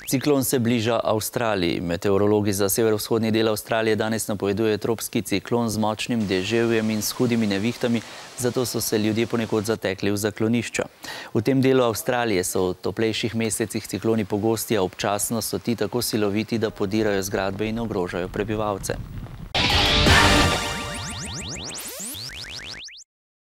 Ciklon se bliža Avstraliji. Meteorologi za severovzhodni del Avstralije danes napovedujejo tropski ciklon z močnim deževjem in s hudimi nevihtami, zato so se ljudje ponekod zatekli v zaklonišča. V tem delu Avstralije so v toplejših mesecih cikloni pogosti, a občasno so ti tako siloviti, da podirajo zgradbe in ogrožajo prebivalce.